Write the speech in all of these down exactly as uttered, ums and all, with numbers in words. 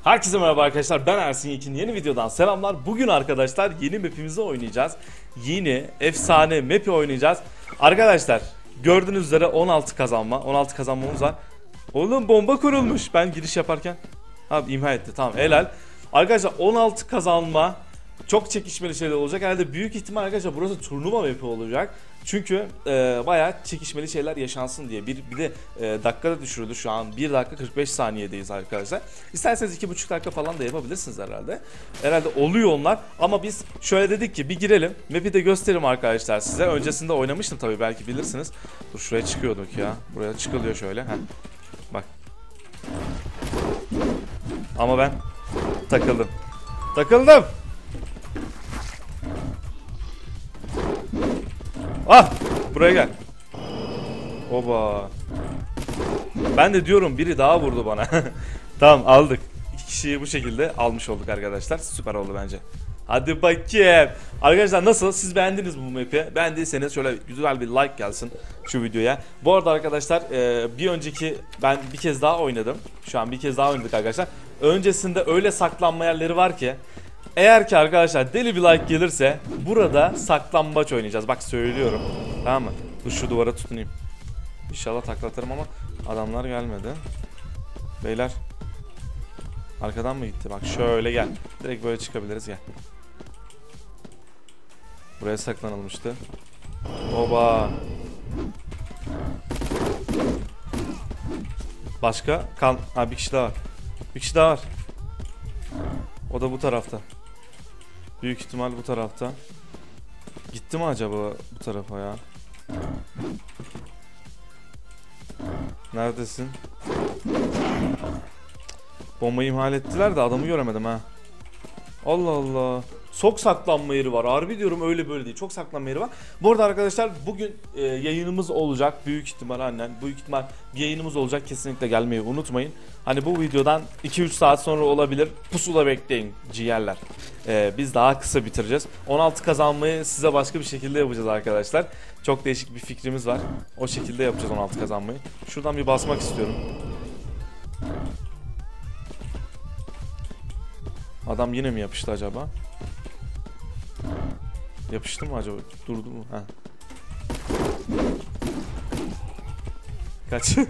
Herkese merhaba arkadaşlar, ben Ersin Yekin. Yeni videodan selamlar. Bugün arkadaşlar yeni map'imizi oynayacağız. Yeni efsane map'i oynayacağız. Arkadaşlar gördüğünüz üzere on altı kazanma on altı kazanmamız var. Oğlum bomba kurulmuş ben giriş yaparken. Abi imha etti, tamam, helal. Arkadaşlar on altı kazanma, çok çekişmeli şeyler olacak. Herhalde büyük ihtimal arkadaşlar burası turnuva map'i olacak. Çünkü e, bayağı çekişmeli şeyler yaşansın diye. Bir, bir de e, dakikada düşürüldü, şu an bir dakika kırk beş saniyedeyiz arkadaşlar. İsterseniz iki buçuk dakika falan da yapabilirsiniz herhalde. Herhalde oluyor onlar ama biz şöyle dedik ki bir girelim. Map'i de göstereyim arkadaşlar size. Öncesinde oynamıştım tabii, belki bilirsiniz. Dur, şuraya çıkıyorduk ya. Buraya çıkılıyor şöyle. Heh. Bak. Ama ben takıldım. Takıldım. Ah! Buraya gel. Oba. Ben de diyorum biri daha vurdu bana. Tamam, aldık. İki kişiyi bu şekilde almış olduk arkadaşlar. Süper oldu bence. Hadi bakayım. Arkadaşlar nasıl? Siz beğendiniz mi bu map'i? Beğendiyseniz şöyle güzel bir like gelsin şu videoya. Bu arada arkadaşlar bir önceki ben bir kez daha oynadım. Şu an bir kez daha oynadık arkadaşlar. Öncesinde öyle saklanma yerleri var ki, eğer ki arkadaşlar deli bir like gelirse burada saklambaç oynayacağız. Bak söylüyorum. Tamam mı? Dur şu duvara tutunayım. İnşallah taklatırım ama adamlar gelmedi. Beyler. Arkadan mı gitti? Bak şöyle gel. Direkt böyle çıkabiliriz, gel. Buraya saklanılmıştı. Oba. Başka? Kal. Ha, bir kişi daha var. Bir kişi daha var. O da bu tarafta. Büyük ihtimal bu tarafta. Gitti mi acaba bu tarafa ya? Neredesin? Bombayı imha ettiler de adamı göremedim ha. Allah Allah. Çok saklanma yeri var. Harbi diyorum, öyle böyle değil. Çok saklanma yeri var. Bu arada arkadaşlar bugün e, yayınımız olacak. Büyük ihtimal annen. Büyük ihtimal bir yayınımız olacak. Kesinlikle gelmeyi unutmayın. Hani bu videodan iki üç saat sonra olabilir. Pusula bekleyin ciğerler. E, biz daha kısa bitireceğiz. on altı kazanmayı size başka bir şekilde yapacağız arkadaşlar. Çok değişik bir fikrimiz var. O şekilde yapacağız on altı kazanmayı. Şuradan bir basmak istiyorum. Adam yine mi yapıştı acaba? Yapıştı mı acaba? Durdu mu? Ha. Kaç.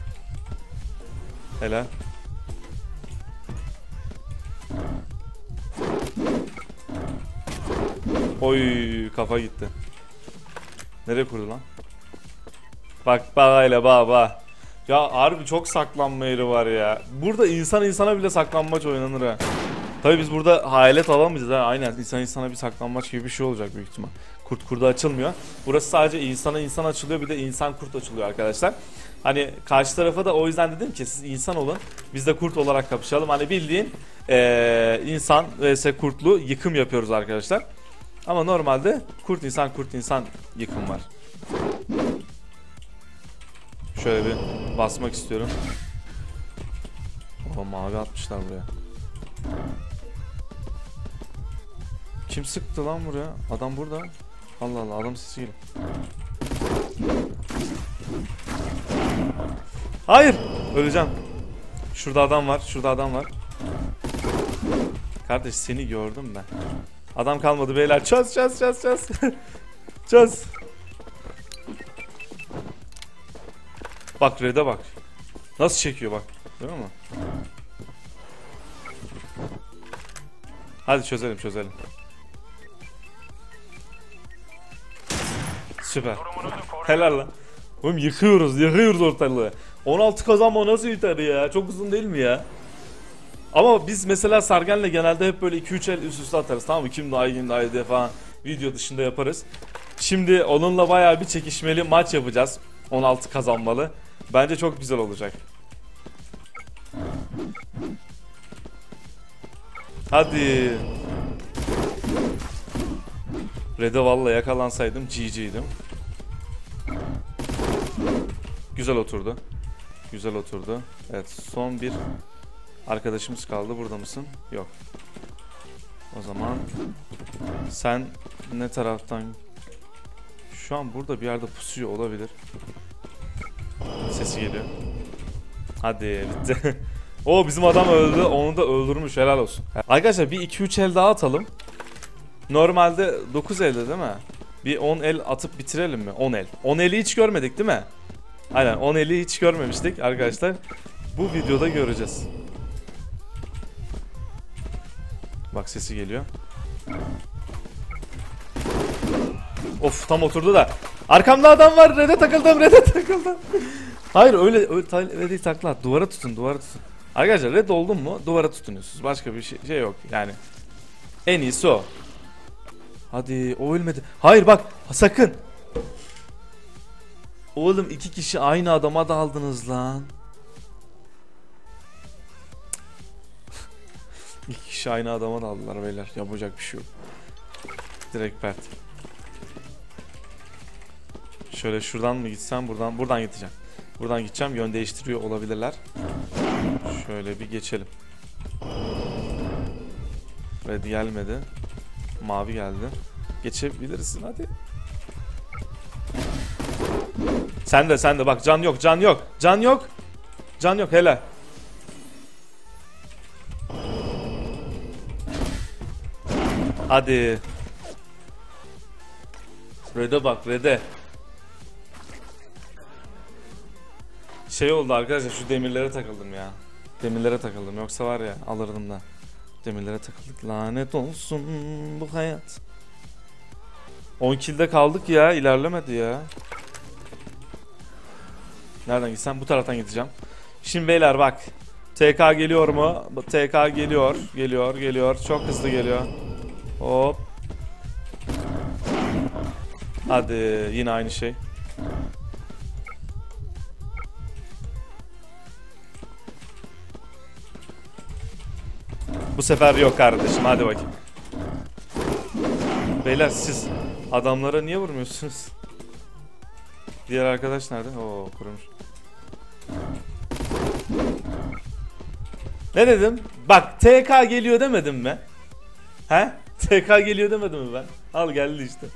Helal. Oy, kafa gitti. Nereye kurdu lan? Bak bak öyle, bak bak. Ya harbi çok saklanma yeri var ya. Burada insan insana bile saklanmaç oynanır ha. Tabii biz burada hayalet alamayacağız ha. Aynen, insan insana bir saklanmaç gibi bir şey olacak büyük ihtimal. Kurt kurda açılmıyor. Burası sadece insana insan açılıyor, bir de insan kurt açılıyor arkadaşlar. Hani karşı tarafa da o yüzden dedim ki siz insan olun, biz de kurt olarak kapışalım. Hani bildiğin ee, insan vs kurtlu yıkım yapıyoruz arkadaşlar. Ama normalde kurt insan kurt insan yıkım var. Şöyle bir basmak istiyorum. O mavi atmışlar buraya. Kim sıktı lan buraya? Adam burada. Allah Allah, adam sesi geliyor. Hayır! Öleceğim. Şurada adam var. Şurada adam var. Kardeş seni gördüm ben. Adam kalmadı beyler. Çöz çöz çöz çöz. Çöz. Bak red'e bak. Nasıl çekiyor bak. Değil mi? Hadi çözelim çözelim. Süper. Helal lan. Oğlum yıkıyoruz yıkıyoruz ortalığı. on altı kazanma nasıl yeter ya? Çok uzun değil mi ya? Ama biz mesela Sergen'le genelde hep böyle iki üç el üst üste atarız, tamam mı? Kim daha iyi kim daha iyi falan video dışında yaparız. Şimdi onunla bayağı bir çekişmeli maç yapacağız. on altı kazanmalı. Bence çok güzel olacak. Hadi. Red'e valla yakalansaydım G G'ydim. Güzel oturdu. Güzel oturdu. Evet, son bir arkadaşımız kaldı. Burada mısın? Yok. O zaman sen ne taraftan? Şu an burada bir yerde pusuyor olabilir. Sesi geliyor. Hadi bitti. O bizim adam öldü. Onu da öldürmüş. Helal olsun. Arkadaşlar bir iki üç el daha atalım. Normalde dokuz elde değil mi? Bir on el atıp bitirelim mi? on el. on eli hiç görmedik değil mi? Aynen on eli hiç görmemiştik arkadaşlar. Bu videoda göreceğiz. Bak sesi geliyor. Of tam oturdu da. Arkamda adam var. Red'e takıldım. Red'e takıldım. Hayır öyle öyle Red'i takla. Duvara tutun, duvara tutun. Arkadaşlar red oldun mu duvara tutunuyorsunuz. Başka bir şey, şey yok yani. En iyisi o. Hadi o ölmedi. Hayır bak sakın. Oğlum iki kişi aynı adama daldınız lan. İki kişi aynı adama daldılar beyler. Yapacak bir şey yok. Direkt pert. Şöyle şuradan mı gitsem buradan buradan gideceğim. Buradan gideceğim. Yön değiştiriyor olabilirler. Şöyle bir geçelim. Red gelmedi. Mavi geldi. Geçebilirsin hadi. Sen de sen de bak can yok can yok. Can yok. Can yok hele. Hadi. Red'e bak Red'e. Şey oldu arkadaşlar şu demirlere takıldım ya. Demirlere takıldım yoksa var ya alırdım da. Demirlere takıldık. Lanet olsun bu hayat. on kill'de kaldık ya ilerlemedi ya. Nereden gitsem bu taraftan gideceğim. Şimdi beyler bak. T K geliyor mu? T K geliyor. Geliyor geliyor. Çok hızlı geliyor. Hop. Hadi yine aynı şey. Bu sefer yok kardeşim hadi bakayım. Beyler siz adamlara niye vurmuyorsunuz? Diğer arkadaş nerede? Oo kurumuş. Ne dedim? Bak T K geliyor demedim mi? He? T K geliyor demedim mi ben? Al geldi işte.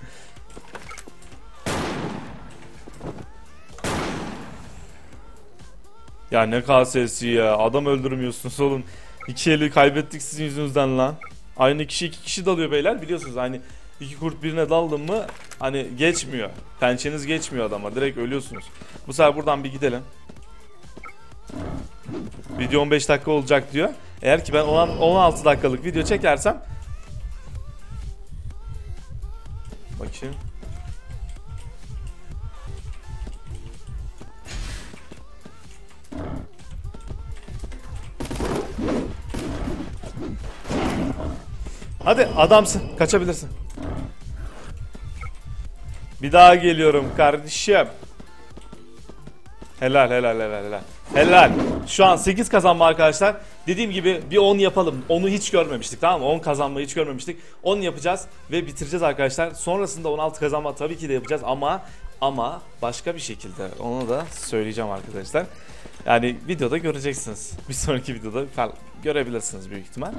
Ya ne K S'si ya. Adam öldürmüyorsunuz oğlum. İki eli kaybettik sizin yüzünüzden lan. Aynı kişi iki kişi dalıyor beyler biliyorsunuz hani iki kurt birine daldın mı hani geçmiyor. Pençeniz geçmiyor adama direkt ölüyorsunuz. Bu sefer buradan bir gidelim. Video on beş dakika olacak diyor. Eğer ki ben on altı dakikalık video çekersem bakayım. Hadi adamsın. Kaçabilirsin. Bir daha geliyorum kardeşim. Helal helal helal helal. Helal. Şu an sekiz kazanma arkadaşlar. Dediğim gibi bir on yapalım. onu hiç görmemiştik tamam mı? on kazanmayı hiç görmemiştik. on yapacağız ve bitireceğiz arkadaşlar. Sonrasında on altı kazanma tabii ki de yapacağız ama ama başka bir şekilde. Onu da söyleyeceğim arkadaşlar. Yani videoda göreceksiniz. Bir sonraki videoda görebilirsiniz büyük ihtimal.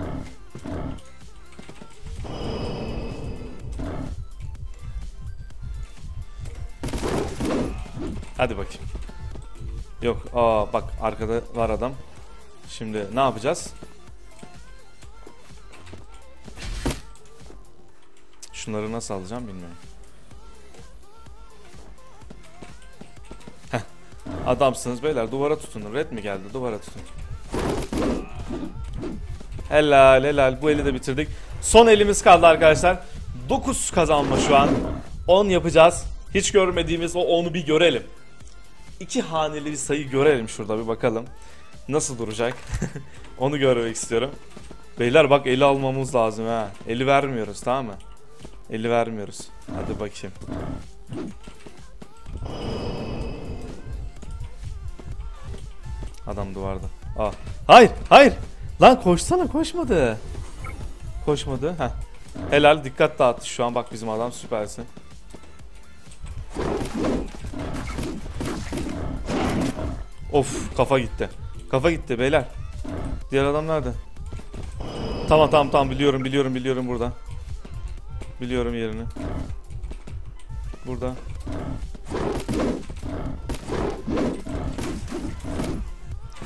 Hadi bakayım. Yok, aa bak arkada var adam. Şimdi ne yapacağız? Şunları nasıl alacağım bilmiyorum. Heh. Adamsınız beyler duvara tutunun. Red mi geldi? Duvara tutun. Helal helal bu eli de bitirdik. Son elimiz kaldı arkadaşlar. dokuz kazanma şu an. on yapacağız. Hiç görmediğimiz o onu bir görelim. İki haneli bir sayı görelim şurada bir bakalım. Nasıl duracak? Onu görmek istiyorum. Beyler bak eli almamız lazım ha. Eli vermiyoruz tamam mı? Eli vermiyoruz. Hadi bakayım. Adam duvarda. Aa. Hayır hayır. Lan koşsana koşmadı. Koşmadı. Heh. Helal dikkat dağıttı şu an bak bizim adam süpersin. Of kafa gitti. Kafa gitti beyler. Diğer adam nerede? Tamam tamam tamam biliyorum biliyorum biliyorum burada. Biliyorum yerini. Burada.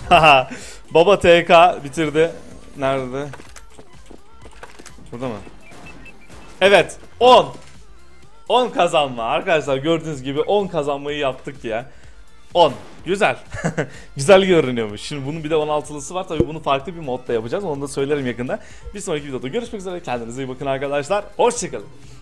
Baba T K bitirdi. Nerede? Burada mı? Evet, on. on kazanma arkadaşlar, gördüğünüz gibi on kazanmayı yaptık ya. on. Güzel. Güzel görünüyormuş. Şimdi bunun bir de on altılısı var. Tabii bunu farklı bir modda yapacağız. Onu da söylerim yakında. Bir sonraki videoda görüşmek üzere. Kendinize iyi bakın arkadaşlar. Hoşçakalın.